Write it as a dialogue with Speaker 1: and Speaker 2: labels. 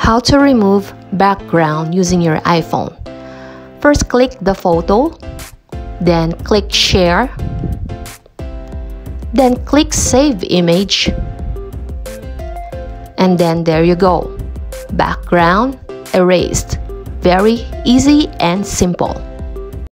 Speaker 1: How to remove background using your iPhone. First, click the photo, then click Share, then click Save Image, and then there you go. Background erased. Very easy and simple.